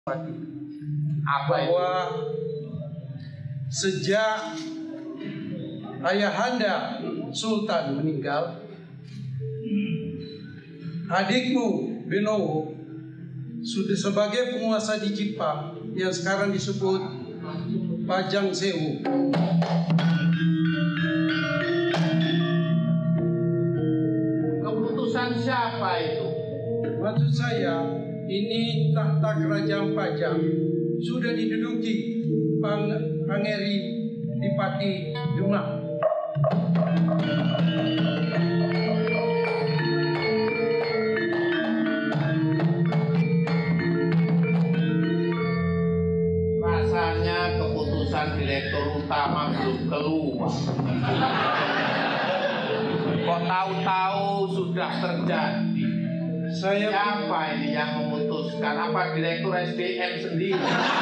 bahwa sejak ayahanda Sultan meninggal, adikmu Benowo sudah sebagai penguasa di Jepang yang sekarang disebut Pajang Sewu. Keputusan siapa itu? Maksud saya, ini tahta kerajaan Pajang sudah diduduki Pangeri Dipati Demak. Rasanya keputusan direktur utama belum keluar. Kok tahu-tahu sudah terjadi? Siapa ini yang memutuskan? Apa direktur SDM sendiri?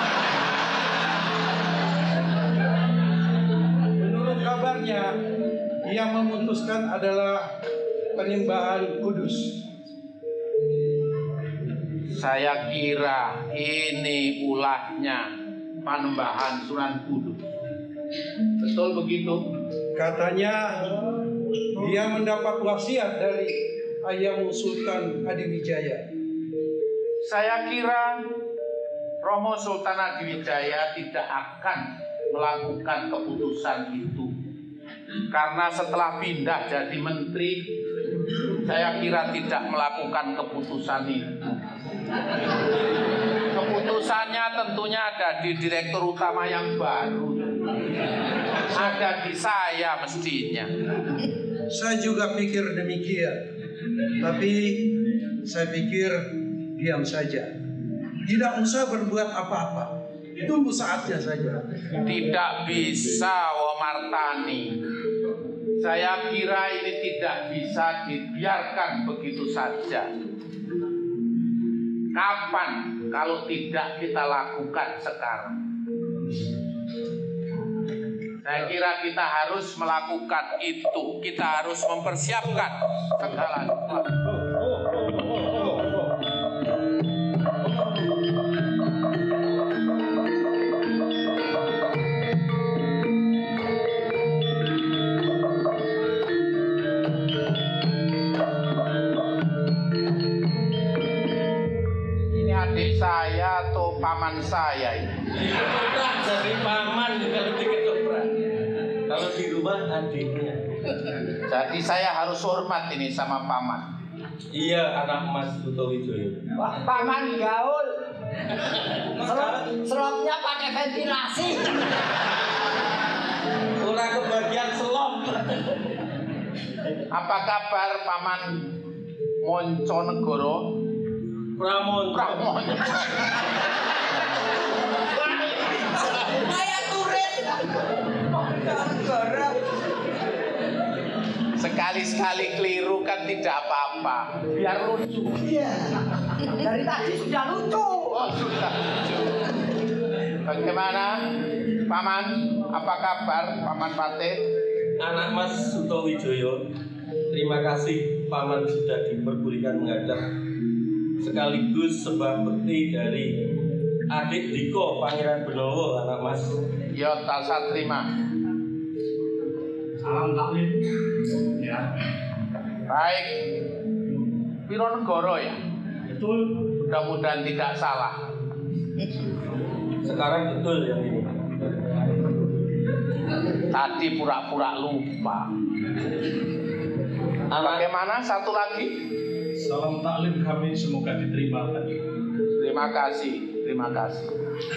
Menurut kabarnya, yang memutuskan adalah Penyembahan Kudus. Saya kira ini ulahnya Panembahan Sunan Kudus. Betul begitu? Katanya dia mendapat wasiat dari ayahmu Sultan Adiwijaya. Saya kira Romo Sultan Adiwijaya tidak akan melakukan keputusan itu. Karena setelah pindah jadi menteri, saya kira tidak melakukan keputusan itu. Keputusannya tentunya ada di direktur utama yang baru. Ada di saya mestinya. Saya juga pikir demikian. Tapi saya pikir diam saja. Tidak usah berbuat apa-apa. Tunggu saatnya saja. Tidak bisa, Womartani. Saya kira ini tidak bisa dibiarkan begitu saja. Kapan kalau tidak kita lakukan sekarang? Saya kira kita harus melakukan itu. Kita harus mempersiapkan segala sesuatu. Ini adik saya atau paman saya ini? Jadi paman kalau diketoprak. Kalau di rumah adiknya. Jadi saya harus hormat ini sama paman. Iya, anak Mas Sutowijoyo. Wah, paman gaul. Selopnya pakai ventilasi. Kurang kebagian selop. Apa kabar paman Monconegoro? Pramonco. Kayak turis. Sekali-sekali keliru kan tidak apa-apa. Biar lucu. Iya. Dari tadi sudah lucu. Oh, sudah lucu. Bagaimana, paman? Apa kabar, paman Patih? Anak Mas Sutowijoyo. Terima kasih paman sudah diperbolehkan menghadap. Sekaligus sebuah bekti dari adik Diko Pangeran Benowo, anak Mas. Ya, tak terima. Salam taklim. Ya. Baik. Pironegoro ya? Betul. Mudah-mudahan tidak salah. Sekarang betul yang ini. Tadi pura-pura lupa. Bagaimana satu lagi? Salam taklim kami semoga diterima tadi. Terima kasih, terima kasih.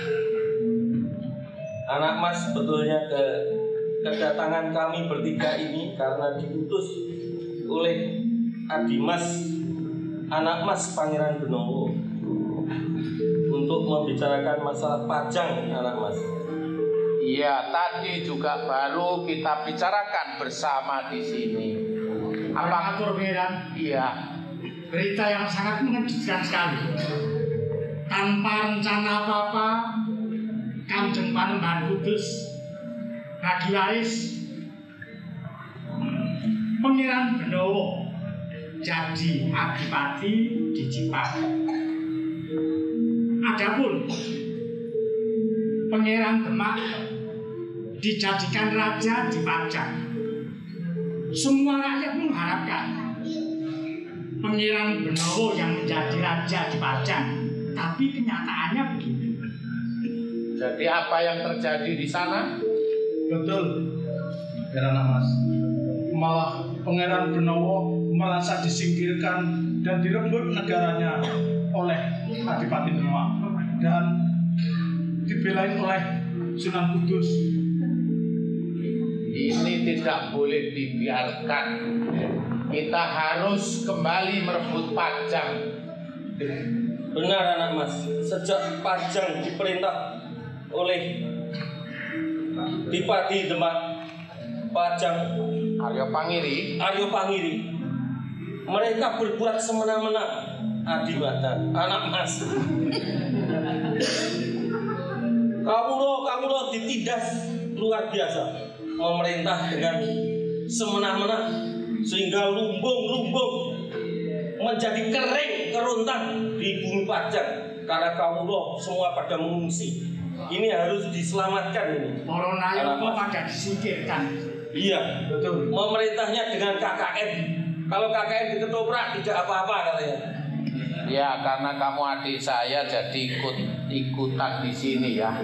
Anak Mas sebetulnya kedatangan kami bertiga ini karena diutus oleh Adimas, anak Mas Pangeran Benowo, untuk membicarakan masalah pajang, anak Mas. Iya, tadi juga baru kita bicarakan bersama di sini. Apa Atur Pangeran? Iya. Berita yang sangat mengejutkan sekali. Tanpa rencana apa-apa, Kanjeng Panembahan Kudus bagi waris Pangeran Benowo jadi adipati di Jepang. Adapun Pangeran Demak dijadikan raja di Pajang. Semua rakyat mengharapkan Pangeran Benowo yang menjadi raja di Pajang, tapi kenyataannya begitu. Jadi apa yang terjadi di sana? Betul, Pangeran Mas. Malah Pangeran Benowo merasa disingkirkan dan direbut negaranya oleh Adipati Demak dan dibelain oleh Sunan Kudus. Ini tidak boleh dibiarkan. Kita harus kembali merebut Pajang. Benar anak Mas, sejak Pajang diperintah oleh Adipati Demak, Pajang Aryo Pangiri, mereka berbuat semena-mena. Adimatan, anak Mas. Kamu ditindas luar biasa, memerintah dengan semena-mena sehingga lumbung-lumbung menjadi kering kerontang di bumi Pajang karena kamu semua pada mengungsi. Ini harus diselamatkan ini. Para nayopo pada disingkirkan. Iya, Betul. memerintahnya dengan KKN. Kalau KKN diketoprak tidak apa-apa katanya. Ya, karena kamu adik saya jadi ikutan di sini ya.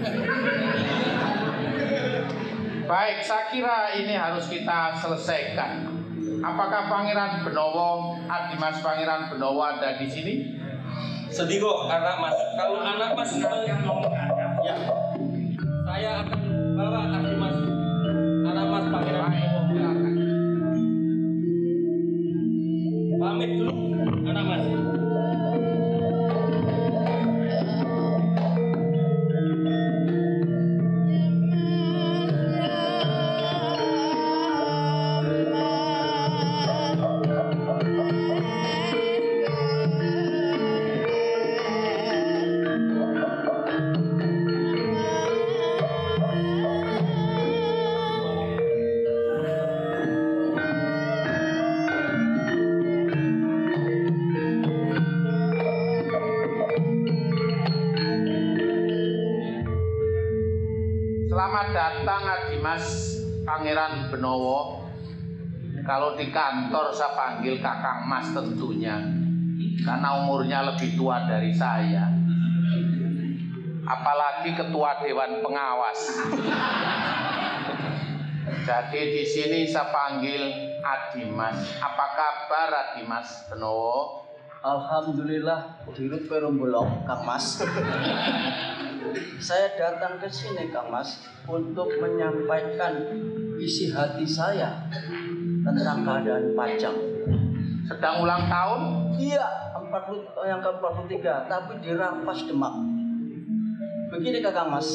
Baik, saya kira ini harus kita selesaikan. Apakah Pangeran Benowo, Adimas Pangeran Benowo ada di sini? Sedih kok anak Mas. Kalau anak Mas Yang mau menghadap. ya, saya akan bawa Adimas, anak Mas Pangeran Benowo. Silakan. Pamit dulu, anak Mas. Selamat datang Adimas Pangeran Benowo. Kalau di kantor saya panggil Kakang Mas tentunya, karena umurnya lebih tua dari saya. Apalagi ketua Dewan Pengawas. Jadi di sini saya panggil Adimas. Apa kabar Adimas Benowo? Alhamdulillah, dirut perumbolong, Kang Mas. Saya datang ke sini, Kang Mas, untuk menyampaikan isi hati saya tentang keadaan Pajang. Sedang ulang tahun? Iya, yang ke-43, tapi dirampas Demak. Begini, Kang Mas,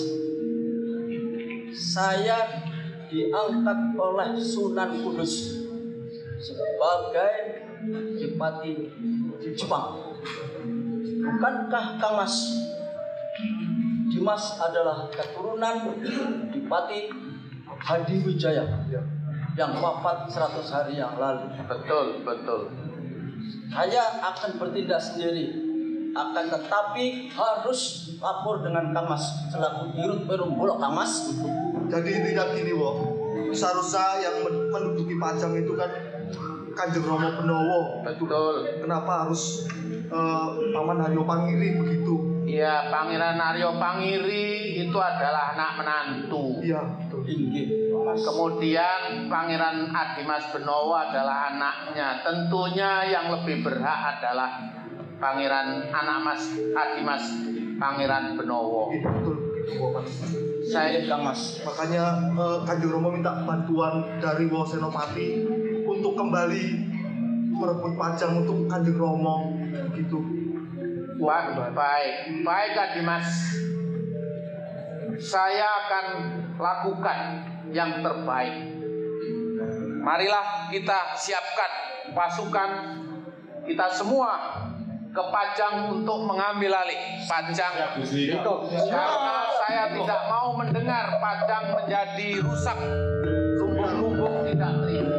saya diangkat oleh Sunan Kudus sebagai Adipati Jepang. Bukankah Kang Mas, Dimas adalah keturunan Adipati Hadiwijaya yang wafat 100 hari yang lalu? Betul, betul. Saya akan bertindak sendiri, akan tetapi harus lapor dengan Kang Mas selaku dirut Perumbulok, Kang Mas. Jadi intinya gini, seharusnya yang menduduki Pajang itu kan Kanjeng Romo Benowo. Betul. Kenapa harus Paman Aryo Pangiri begitu? Iya, Pangeran Aryo Pangiri itu adalah anak menantu. Iya, betul. Inggih, Mas. Kemudian Pangeran Adimas Benowo adalah anaknya. Tentunya yang lebih berhak adalah Pangeran anak Mas Adimas Pangeran Benowo. Iya, betul. Bapak. Saya Kang Mas. Makanya Kanjeng Romo minta bantuan dari Wo Senopati untuk kembali merebut Pajang untuk Kanjeng Romo begitu. baik Adimas. Saya akan lakukan yang terbaik. Marilah kita siapkan pasukan kita semua ke Pajang untuk mengambil alih Pajang. Karena saya tidak mau mendengar Pajang menjadi rusak, lumbung-lumbung tidak terisi.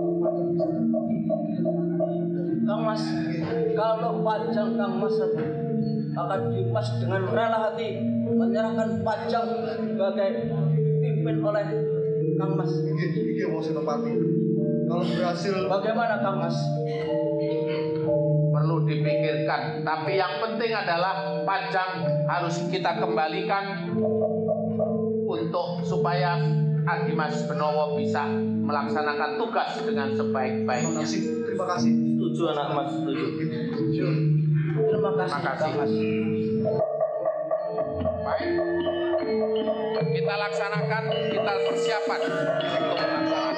Kang Mas, kalau Pajang Kang Mas akan dimas dengan rela hati menyerahkan Pajang sebagai pimpin oleh Kang Mas. Iki wong Senopati. Kalau berhasil, Bagaimana Kang Mas? Perlu dipikirkan, tapi yang penting adalah Pajang harus kita kembalikan untuk supaya Adimas Benowo bisa melaksanakan tugas dengan sebaik-baiknya. terima kasih. Setuju anak Mas, setuju. Terima kasih Kang Mas. Baik, kita laksanakan, kita persiapan untuk melaksanakan.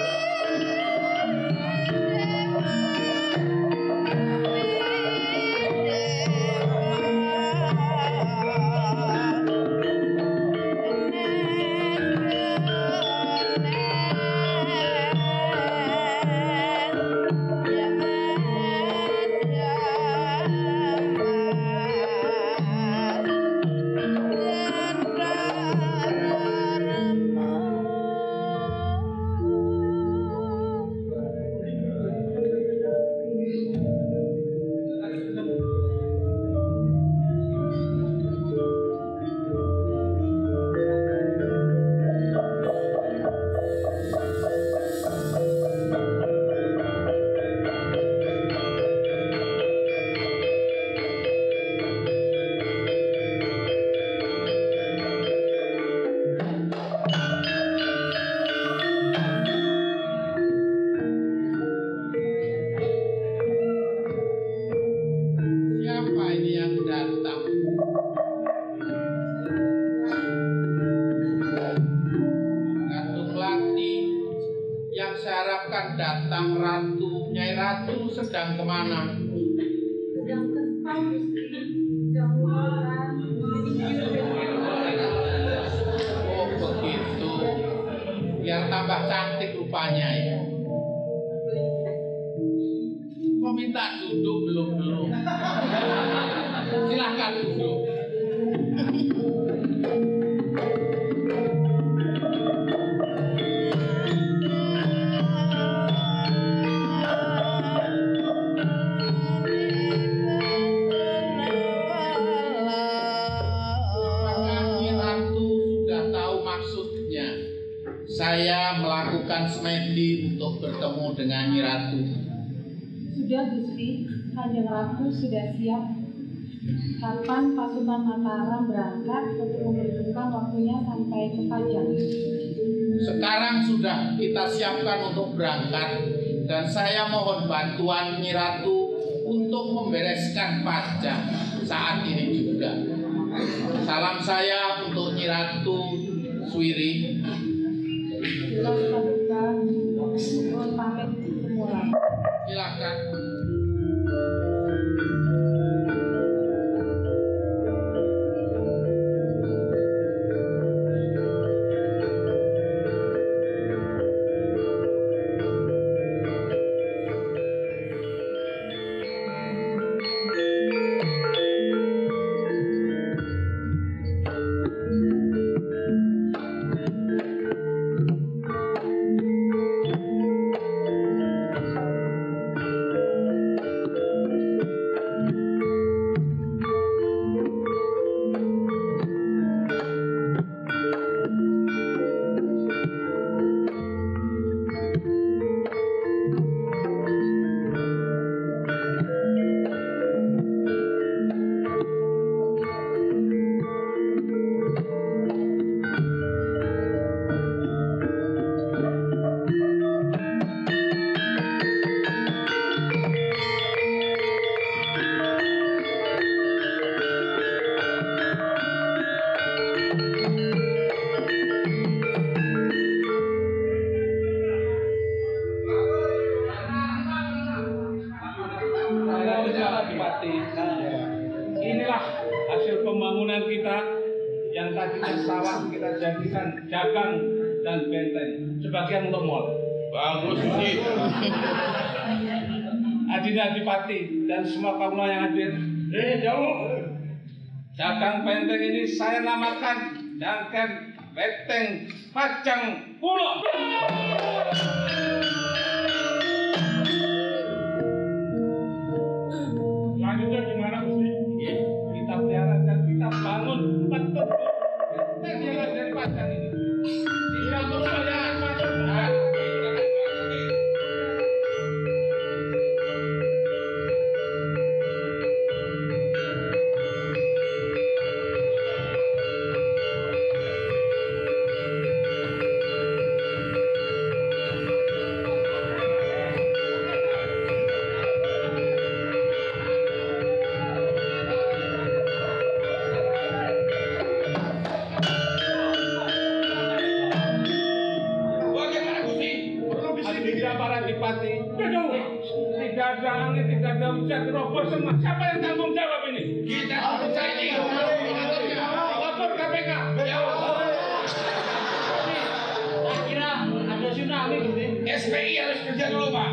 Siapa ini yang datang? Ratu Melati yang saya harapkan datang Ratu. Nyai Ratu sedang kemana? Sedang ke spa, Gusti. Sedang liburan. Oh begitu. Biar tambah cantik rupanya ya. Kok minta duduk belum? Silahkan duduk. Apakah Nyi Ratu sudah tahu maksudnya? Saya melakukan semedi untuk bertemu dengan Nyi Ratu. Sudah, Gusti. Kanjeng Ratu sudah siap. Kapan pasukan Mataram berangkat untuk memperhitungkan waktunya sampai ke Pajang? Sekarang sudah kita siapkan untuk berangkat dan saya mohon bantuan Nyi Ratu untuk membereskan Pajang saat ini juga. Salam saya untuk Nyi Ratu Swiri. Jelas Paduka, mohon pamit semula. Silakan. Inilah hasil pembangunan kita yang tadinya sawah kita jadikan jagang dan benteng, sebagian untuk mall. Bagus sih. Adinda Adipati dan semua kaum yang hadir, jauh. Jagang benteng ini saya namakan Jangken Benteng Pajang Pulau. Selanjutnya gimana Gusti? Kita sudah bisa dirobos semua. Siapa yang tanggung jawab ini? Kita harus cari lapor KPK. Saya kira ada tsunami ini. SPI harus kerja dulu, Pak.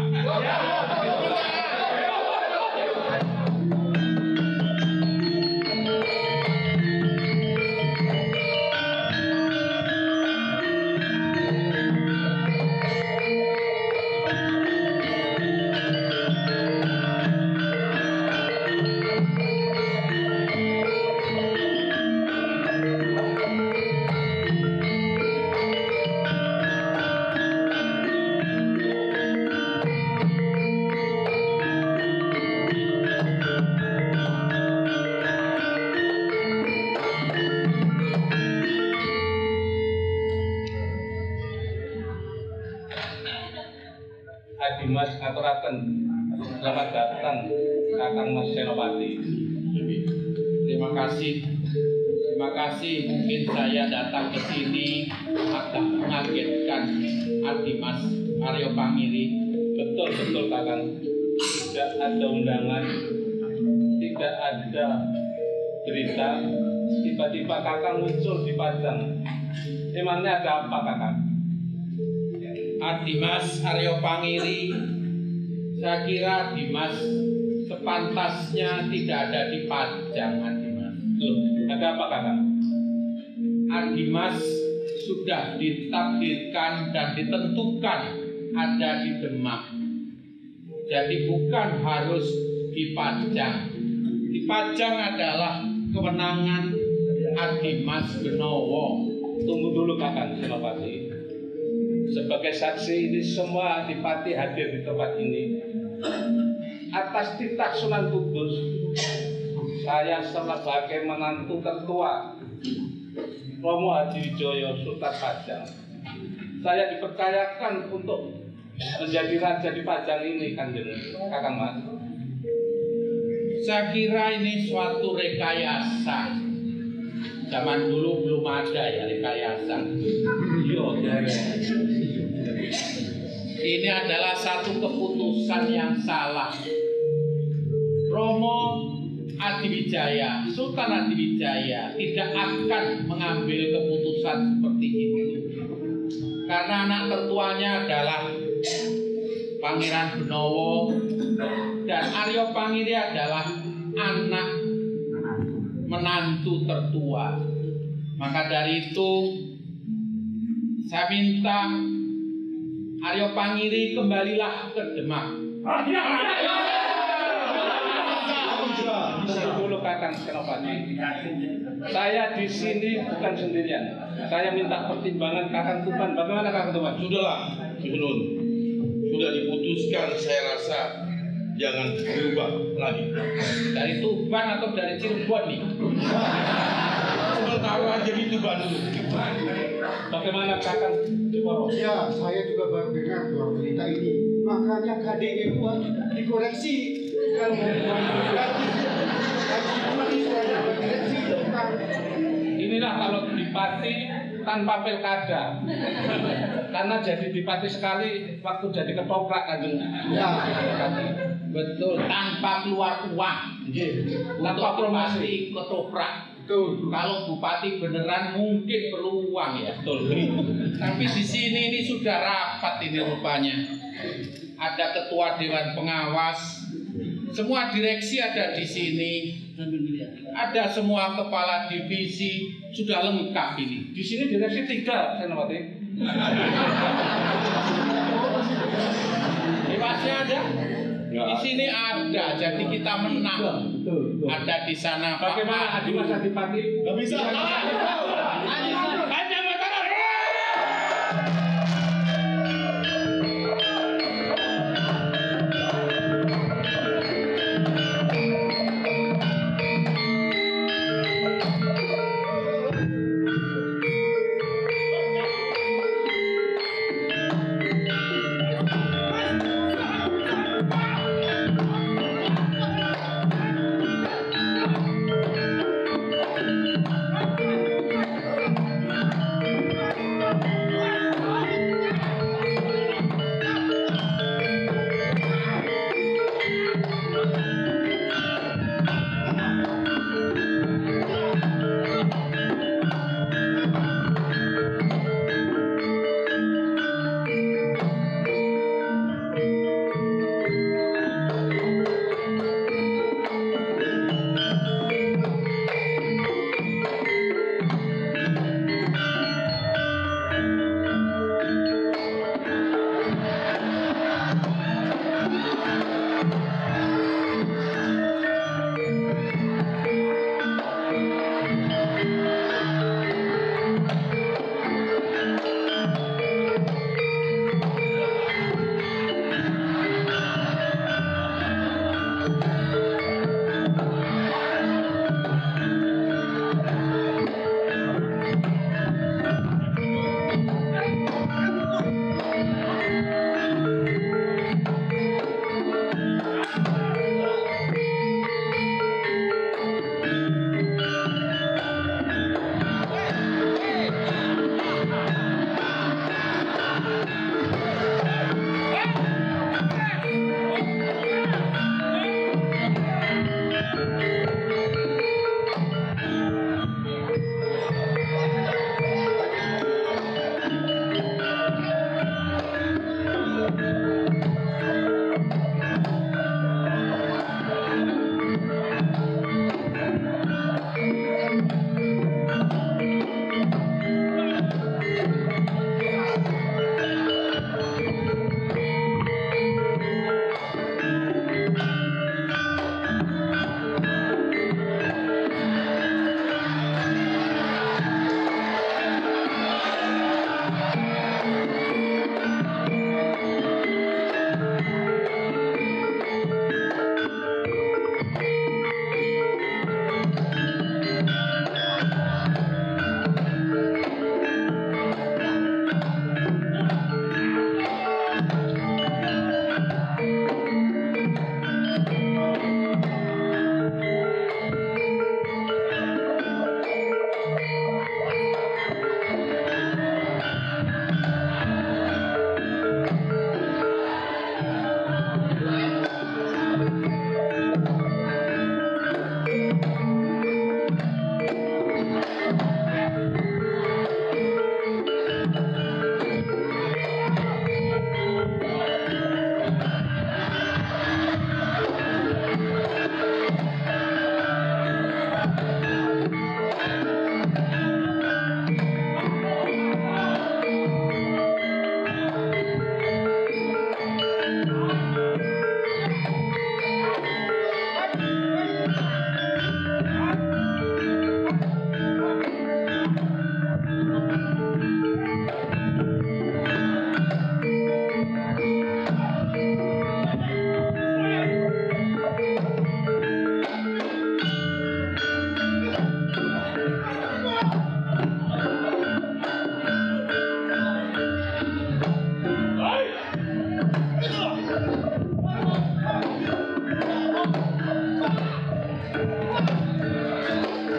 Mas aturaken selamat datang Kakang Mas Senopati. Terima kasih. Mungkin saya datang ke sini agak mengagetkan Mas Aryo Pangiri. Betul Kakang. Tidak ada undangan, tidak ada berita. Tiba-tiba Kakang muncul di Pajang. Emangnya ada apa, Kakang? Mas Aryo Pangiri, saya kira Dimas sepantasnya tidak ada di Pajang. Loh, ada apa, Kakang? Dimas sudah ditakdirkan dan ditentukan ada di Demak. Jadi bukan harus di Pajang. Di Pajang adalah kewenangan Dimas Benowo. Tunggu dulu, Kakang Senopati. Sebagai saksi ini semua adipati hadir di tempat ini. Atas titah Sunan Kudus, saya sebagai menantu tertua Romo Hadiwijoyo Sultan Pajang, saya dipercayakan untuk menjadi raja di Pajang ini, Kanjeng Kakang Mas. Saya kira ini suatu rekayasa. Zaman dulu belum ada ya rekayasa. Ini adalah satu keputusan yang salah. Romo Adiwijaya, Sultan Adiwijaya tidak akan mengambil keputusan seperti itu. Karena anak tertuanya adalah Pangeran Benowo dan Aryo Pangiri adalah anak menantu tertua. Maka dari itu saya minta Aryo Pangiri kembalilah ke Demak. Dulu Kakang Senopati, saya di sini bukan sendirian. Saya minta pertimbangan Kakang Tuban. Bagaimana Kakang Tuban? Sudahlah, Sunun. Sudah diputuskan, saya rasa jangan berubah lagi. Dari Tuban atau dari Cirebon nih? Sementara jadi Tuban dulu. Bagaimana Kakang Ciporo? Ya, saya juga baru dengar bahwa berita ini. Makanya KDE buat dikoreksi. Kalau mau inilah kalau dipati tanpa pilkada, karena jadi dipati sekali waktu jadi ketoprak Kanjeng. Ya, betul. Tanpa keluar uang, tanpa promosi ketoprak. Kalau bupati beneran mungkin perlu uang ya. Betul. Tapi di sini ini sudah rapat ini rupanya. Ada ketua dewan pengawas. Semua direksi ada di sini. Ada semua kepala divisi, sudah lengkap ini. Di sini direksi 3, Senopati. Masih ada? Di sini ada, jadi kita menang. Ada di sana. Bagaimana Adimas Adipati? Gak bisa.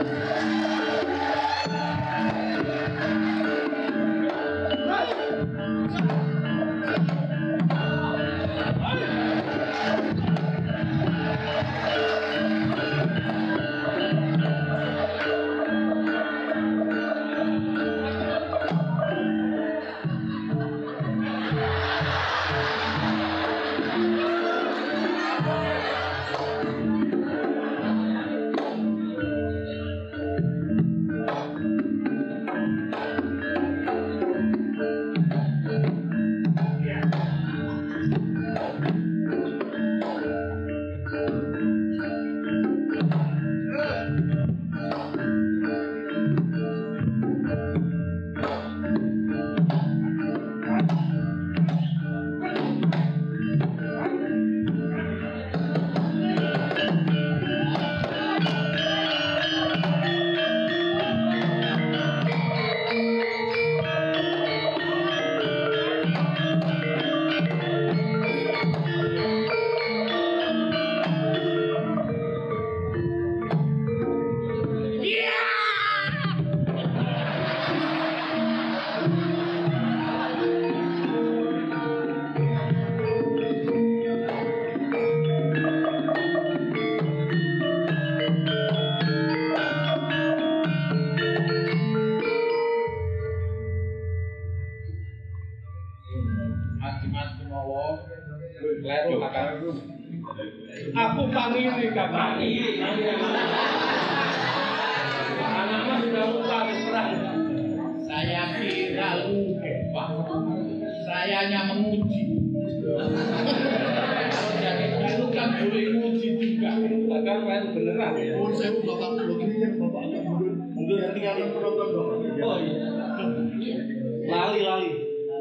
Kleru kakak. Aku pangiri kakak. Anaknya sudah lupa perang. Saya kira lupa. Saya hanya menguji. Kalau jadi guru kan boleh menguji juga. Kakak kleru beneran. Oh, saya bapak begini bapak agak mundur tinggalin penonton dong. Oh iya. Lali.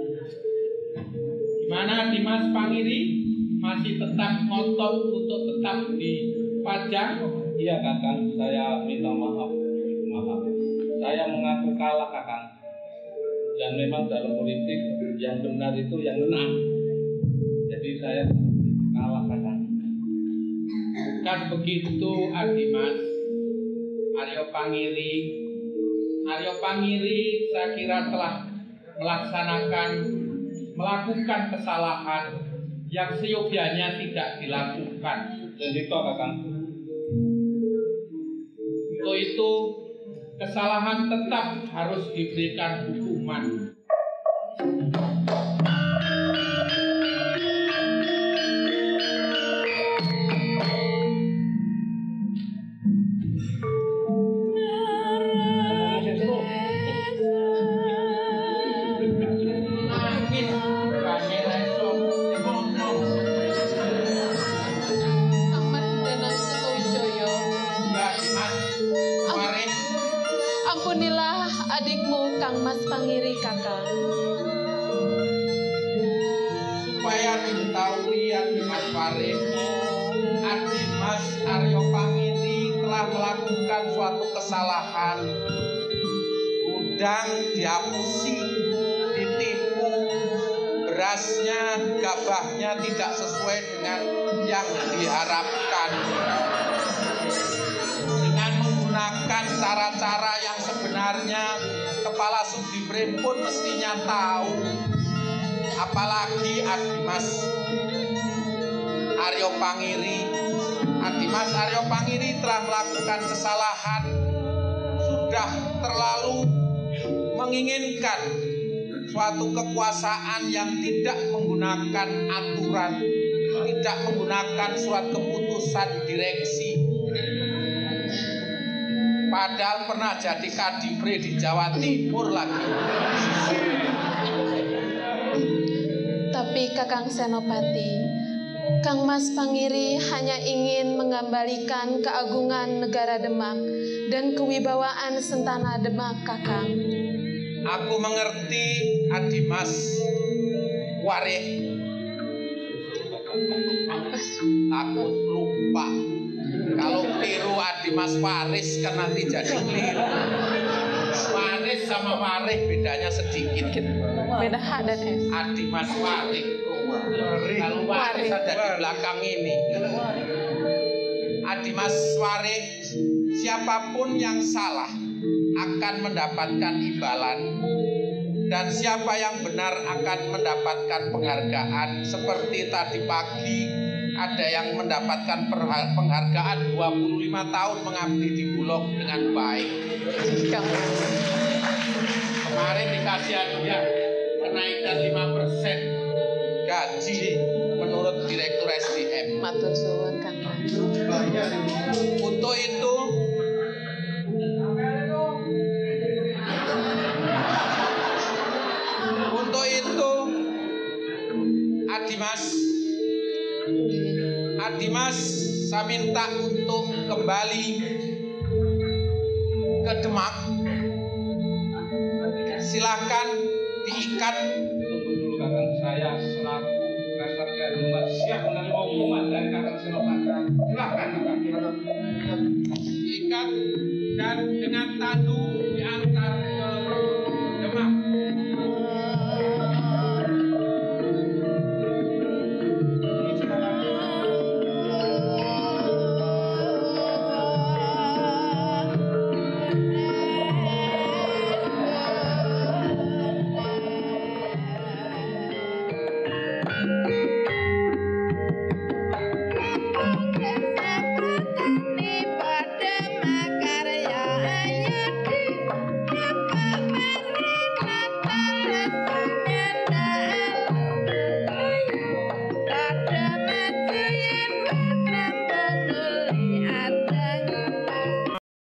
Gimana Dimas Pangiri? Masih tetap ngotot untuk tetap dipajang? Iya kakak, saya minta maaf. Saya mengaku kalah kakak. Dan memang dalam politik yang benar itu yang menang. Jadi saya kalah kakak. Bukan begitu Adimas. Aryo Pangiri saya kira telah melakukan kesalahan yang seyogianya tidak dilakukan. Jadi kok kakak. Untuk itu kesalahan tetap harus diberikan hukuman. Ampunilah adikmu Kang Mas Pangiri kakak. Supaya diketahui Adimas Farid, Adimas Aryo Pangiri telah melakukan suatu kesalahan. Gudang dihapusi, ditipu, berasnya, gabahnya tidak sesuai dengan yang diharapkan. Dengan menggunakan cara-cara yang sebenarnya Kepala Subdivre pun mestinya tahu. Apalagi Adimas Aryo Pangiri telah melakukan kesalahan, sudah terlalu menginginkan suatu kekuasaan yang tidak menggunakan aturan, tidak menggunakan suatu keputusan direksi. Padahal pernah jadi kadivre di Jawa Timur lagi. Tapi Kakang Senopati, Kang Mas Pangiri hanya ingin mengembalikan keagungan negara Demak dan kewibawaan Sentana Demak, Kakang. Aku mengerti Adimas Warih. Takut lupa. Kalau tiru Adimas Waris kan nanti jadi keliru. Waris sama Warih bedanya sedikit. Beda H dan S. Adimas Warih. Kalau Waris ada di belakang ini. Adimas Warih siapapun yang salah akan mendapatkan imbalan, dan siapa yang benar akan mendapatkan penghargaan. Seperti tadi pagi ada yang mendapatkan penghargaan 25 tahun mengabdi di Bulog dengan baik. Kemarin dikasih hadiah kenaikan 5% gaji menurut Direktur SDM. Matur suwun Kang. Untuk itu Adimas saya minta untuk kembali ke Demak. Silakan diikat. Tunggu dulu Kakang, saya selaku Kasatgas Demak siap menerima hukuman dari Kakang Senopati. Silakan Kakang. Diikat dan dengan tandu diantar ke